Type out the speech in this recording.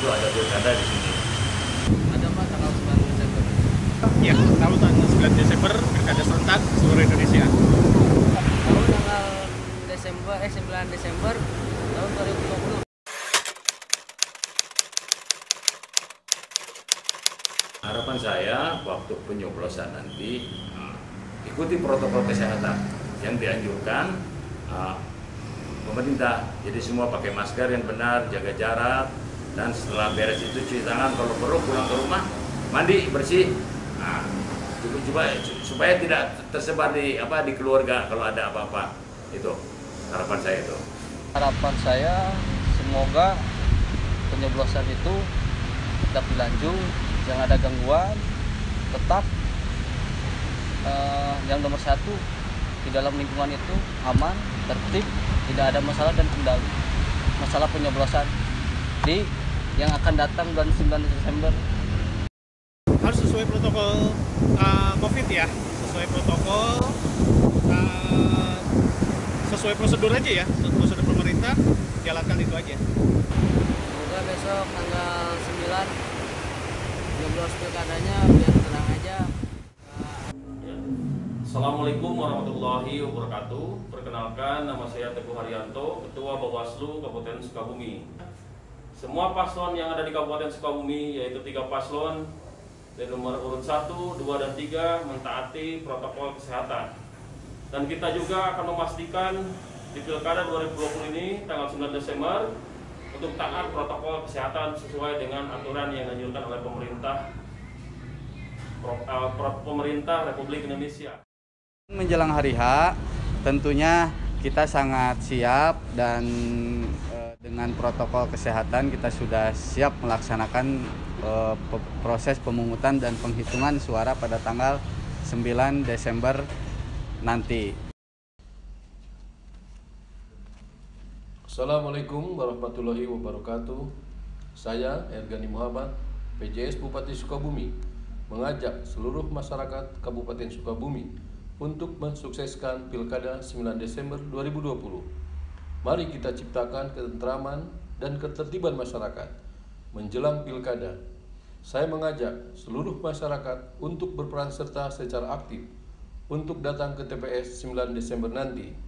untuk ada pilkada di sini. Ada Pak tanggal 9 Desember. Ya, tahu tanggal 9 Desember pilkada serentak seluruh Indonesia. Tahu tanggal 9 Desember tahun 2020. Harapan saya waktu penyoblosan nanti ikuti protokol kesehatan yang dianjurkan pemerintah. Jadi semua pakai masker yang benar, jaga jarak, dan setelah beres itu cuci tangan, kalau perlu pulang ke rumah mandi bersih. Supaya tidak tersebar di keluarga kalau ada apa-apa. Itu harapan saya itu. Harapan saya semoga penyoblosan itu tetap dilanjut, jangan ada gangguan, tetap yang nomor satu di dalam lingkungan itu aman, tertib, tidak ada masalah dan kendali masalah penyoblosan yang akan datang bulan 9 Desember. Harus sesuai protokol COVID ya, sesuai protokol, sesuai prosedur aja ya, prosedur pemerintah, jalankan itu aja. Semoga besok tanggal 9 nyoblos pilkadanya biar tenang aja. Assalamualaikum warahmatullahi wabarakatuh. Perkenalkan, nama saya Teguh Haryanto, Ketua Bawaslu Kabupaten Sukabumi. Semua paslon yang ada di Kabupaten Sukabumi, yaitu 3 paslon dari nomor urut 1, 2, dan 3 mentaati protokol kesehatan. Dan kita juga akan memastikan di Pilkada 2020 ini tanggal 9 Desember untuk taat protokol kesehatan sesuai dengan aturan yang dianjurkan oleh pemerintah Republik Indonesia. Menjelang hari H, tentunya kita sangat siap dan dengan protokol kesehatan kita sudah siap melaksanakan proses pemungutan dan penghitungan suara pada tanggal 9 Desember nanti. Assalamualaikum warahmatullahi wabarakatuh. Saya Ergani Muhammad, PJS Bupati Sukabumi, mengajak seluruh masyarakat Kabupaten Sukabumi untuk mensukseskan Pilkada 9 Desember 2020. Mari kita ciptakan ketentraman dan ketertiban masyarakat menjelang Pilkada. Saya mengajak seluruh masyarakat untuk berperan serta secara aktif untuk datang ke TPS 9 Desember nanti